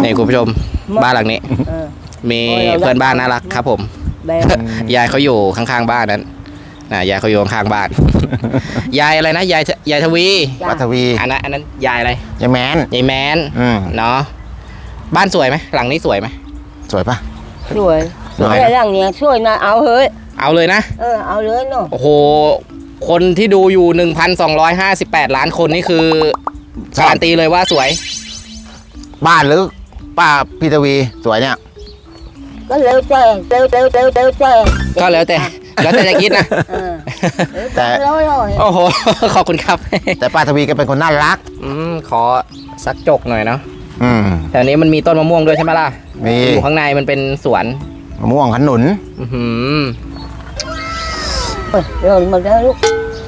นี่คุณผู้ชมบ้านหลังนี้มีเพื่อนบ้านน่ารักครับผมยายเขาอยู่ข้างๆบ้านนั้นยายเขาอยู่ข้างบ้านยายอะไรนะยายทวีป้าทวีอันนั้นยายอะไรยายแมนเนาะบ้านสวยไหมหลังนี้สวยไหมสวยปะสวยหลังนี้สวยนะเอาเฮ้ยเอาเลยนะเอาเลยเนาะโอ้โหคนที่ดูอยู่ 1,258 ล้านคนนี่คือการันตีเลยว่าสวยบ้านหรือป้าพี่ทวีสวยเนี่ยก็แล้วแต่ก็แล้วแต่จะคิดนะแต่โอ้โหขอบคุณครับแต่ป้าทวีก็เป็นคนน่ารักขอสักจกหน่อยเนาะแถวนี้มันมีต้นมะม่วงด้วยใช่ไหมล่ะมีอยู่ข้างในมันเป็นสวนมะม่วงขนุนหล่นหมดแล้วลูก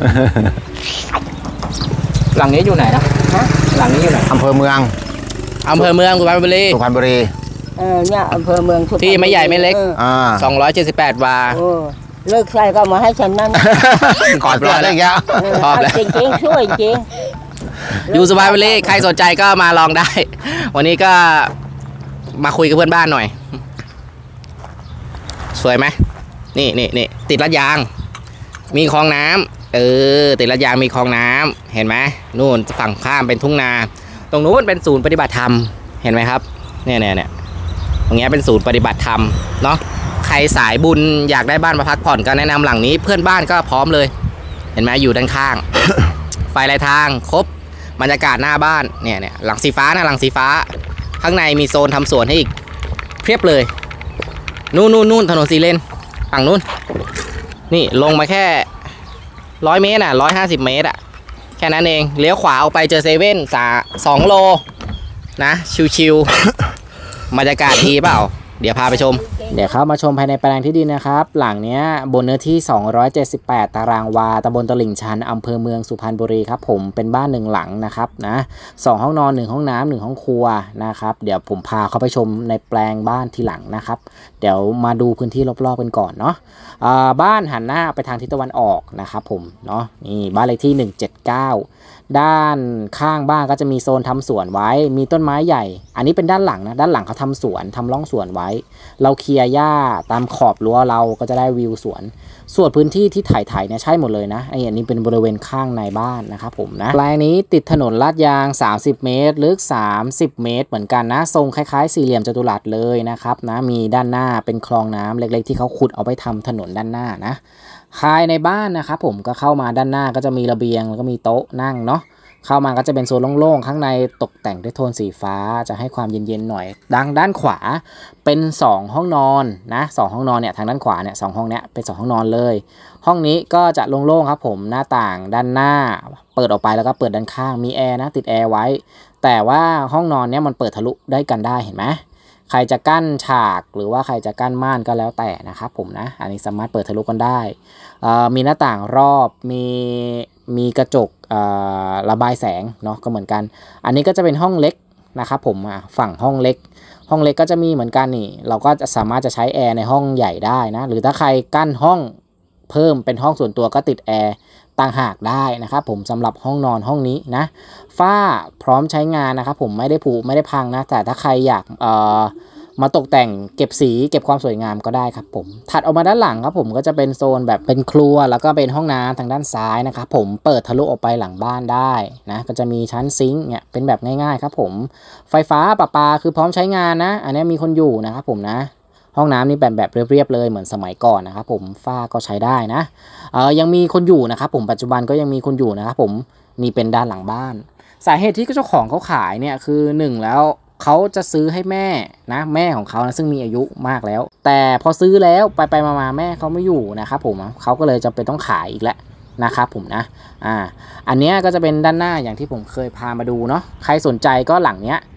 หลังนี้อยู่ไหนนะหลังนี้อยู่ไหนอำเภอเมืองสุพรรณบุรีเนี่ยอำเภอเมืองที่ไม่ใหญ่ไม่เล็ก278 วาเลิกใส่ก็มาให้ฉันนั่นก่อนปลอดเลยแกชอบเลยจริงช่วยจริงอยู่สุพรรณบุรีใครสนใจก็มาลองได้วันนี้ก็มาคุยกับเพื่อนบ้านหน่อยสวยไหมนี่ติดลาดยางมีคลองน้ำติดลาดยางมีคลองน้ำเห็นไหมนู่นฝั่งข้ามเป็นทุ่งนาตรงนู้นเป็นศูนย์ปฏิบัติธรรมเห็นไหมครับเนี่ยตรงนี้เป็นศูนย์ปฏิบัติธรรมเนาะใครสายบุญอยากได้บ้านมาพักผ่อนก็แนะนำหลังนี้เพื่อนบ้านก็พร้อมเลยเห็นไหมอยู่ด้านข้าง ไฟลายทางครบบรรยากาศหน้าบ้านเนี่ยหลังสีฟ้านะหลังสีฟ้าข้างในมีโซนทำสวนให้อีกเพียบเลยนู่นถนน4 เลนฝั่งนู้นนี่ลงมาแค่100 เมตร150 เมตรแค่นั้นเองเลี้ยวขวาออกไปเจอเซเว่น2 โลนะชิวๆบรรยากาศดีเปล่าเดี๋ยวพาไปชมเดี๋ยวเข้ามาชมภายในแปลงที่ดินนะครับหลังเนี้ยบนเนื้อที่278 ตารางวาตำบลตลิ่งชันอำเภอเมืองสุพรรณบุรีครับผมเป็นบ้าน1 หลังนะครับนะ2 ห้องนอน1 ห้องน้ำ1 ห้องครัวนะครับเดี๋ยวผมพาเข้าไปชมในแปลงบ้านทีหลังนะครับเดี๋ยวมาดูพื้นที่รอบๆกันก่อนเนาะบ้านหันหน้าไปทางทิศตะวันออกนะครับผมเนาะนี่บ้านเลขที่179ด้านข้างบ้านก็จะมีโซนทำสวนไว้มีต้นไม้ใหญ่อันนี้เป็นด้านหลังนะด้านหลังเขาทำสวนทำร่องสวนไว้เราเคลียร์หญ้าตามขอบรั้วเราก็จะได้วิวสวนส่วนพื้นที่ที่ถ่ายเนี่ยใช่หมดเลยนะอันนี้เป็นบริเวณข้างในบ้านนะครับผมนะแปลงนี้ติดถนนลาดยาง30 เมตรลึก30 เมตรเหมือนกันนะทรงคล้ายๆสี่เหลี่ยมจัตุรัสเลยนะครับนะมีด้านหน้าเป็นคลองน้ำเล็กๆที่เขาขุดเอาไปทำถนนด้านหน้านะภายในบ้านนะครับผมก็เข้ามาด้านหน้าก็จะมีระเบียงแล้วก็มีโต๊ะนั่งเนาะเข้ามาก็จะเป็นโซนโล่งๆข้างในตกแต่งด้วยโทนสีฟ้าจะให้ความเย็นๆหน่อยด้านขวาเป็น2 ห้องนอนนะ2 ห้องนอนเนี่ยทางด้านขวาเนี่ย2 ห้องเนี้ยเป็น2 ห้องนอนเลยห้องนี้ก็จะโล่งๆครับผมหน้าต่างด้านหน้าเปิดออกไปแล้วก็เปิดด้านข้างมีแอร์นะติดแอร์ไว้แต่ว่าห้องนอนเนี้ยมันเปิดทะลุได้กันได้เห็นไหมใครจะกั้นฉากหรือว่าใครจะกั้นม่านก็แล้วแต่นะครับผมนะอันนี้สามารถเปิดทะลุกันได้มีหน้าต่างรอบมีกระจกระบายแสงเนาะก็เหมือนกันอันนี้ก็จะเป็นห้องเล็กนะครับผมฝั่งห้องเล็กก็จะมีเหมือนกันนี่เราก็จะสามารถจะใช้แอร์ในห้องใหญ่ได้นะหรือถ้าใครกั้นห้องเพิ่มเป็นห้องส่วนตัวก็ติดแอร์ต่างหากได้นะครับผมสำหรับห้องนอนห้องนี้นะฝ้าพร้อมใช้งานนะครับผมไม่ได้ผุไม่ได้พังนะแต่ถ้าใครอยากมาตกแต่งเก็บสีเก็บความสวยงามก็ได้ครับผมถัดออกมาด้านหลังครับผมก็จะเป็นโซนแบบเป็นครัวแล้วก็เป็นห้องน้ำทางด้านซ้ายนะครับผมเปิดทะลุออกไปหลังบ้านได้นะก็จะมีชั้นซิงค์เนี่ยเป็นแบบง่ายๆครับผมไฟฟ้าประปาคือพร้อมใช้งานนะอันนี้มีคนอยู่นะครับผมนะห้องน้ำนี่แบบเรียบๆเลยเหมือนสมัยก่อนนะครับผมฝ้าก็ใช้ได้นะยังมีคนอยู่นะครับผมปัจจุบันก็ยังมีคนอยู่นะครับผมนี่เป็นด้านหลังบ้านสาเหตุที่เจ้าของเขาขายเนี่ยคือ1แล้วเขาจะซื้อให้แม่นะแม่ของเขานะซึ่งมีอายุมากแล้วแต่พอซื้อแล้วไปมาแม่เขาไม่อยู่นะครับผมเขาก็เลยจำเป็นต้องขายอีกแล้วนะครับผมนะอันนี้ก็จะเป็นด้านหน้าอย่างที่ผมเคยพามาดูเนาะใครสนใจก็หลังเนี้ย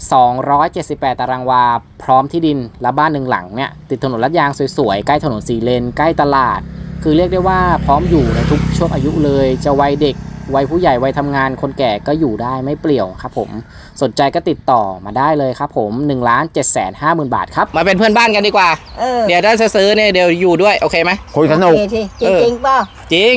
278 ตารางวาพร้อมที่ดินและบ้าน1 หลังเนี่ยติดถนนลาดยางสวยๆใกล้ถนน4 เลนใกล้ตลาดคือเรียกได้ว่าพร้อมอยู่ในทุกช่วงอายุเลยจะวัยเด็กวัยผู้ใหญ่วัยทำงานคนแก่ก็อยู่ได้ไม่เปลี่ยวครับผมสนใจก็ติดต่อมาได้เลยครับผม1,750,000 บาทครับมาเป็นเพื่อนบ้านกันดีกว่าเดี๋ยวถ้าจะซื้อเนี่ยเดี๋ยวอยู่ด้วยโอเคไหมคุยสนุกจริงป่ะจริง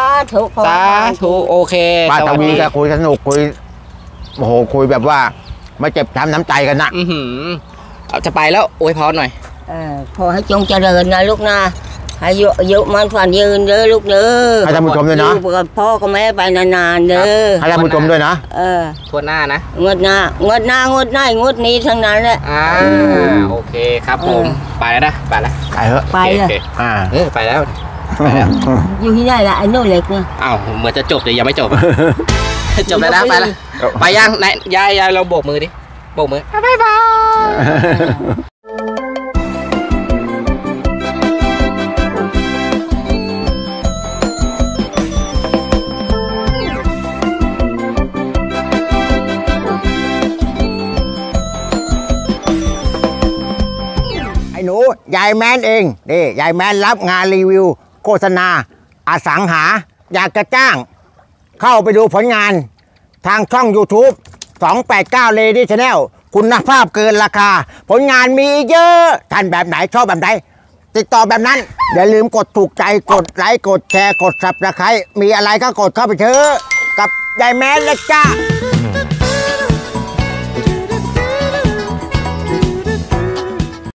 สาธุโอเคป้าทวีจะคุยสนุกคุยโอ้โหคุยแบบว่าไม่เจ็บช้ำน้ำใจกันนะเอาจะไปแล้วอวยพรหน่อยขอให้จงเจริญนะลูกนะให้อายุมันฝันยืนเด้อลูกเด้อให้ท่านผู้ชมด้วยนะอยู่กับพ่อกับแม่ไปนานๆเด้อให้ท่านผู้ชมด้วยนะทั่วหน้านะงวดหน้างวดนี้ทั้งนั้นแหละโอเคครับผม ไปแล้วนะ ไปแล้วไปเถอะไปเลยโอเคไปแล้วอยู่ที่ไหนล่ะไอ้โน่นเล็กเนี่ยอ้าวเหมือนจะจบแต่ยังไม่จบ จบแล้วนะไปแล้ว ไปยังไหนยายเราโบกมือดิ โบกมือ บ๊ายบายไอ้หนูยายแมนเองนี่ยายแมนรับงานรีวิว โฆษณาอสังหาอยากจะจ้าง เข้าไปดูผลงานทางช่อง YouTube 289 Lady Channel คุณภาพเกินราคา ผลงานมีเยอะท่านแบบไหนชอบแบบไหน ติดต่อแบบนั้น อย่าลืมกดถูกใจกดไลค์กดแชร์กด Subscribe มีอะไรก็กดเข้าไปเถอะกับยายแมนนะจ๊ะ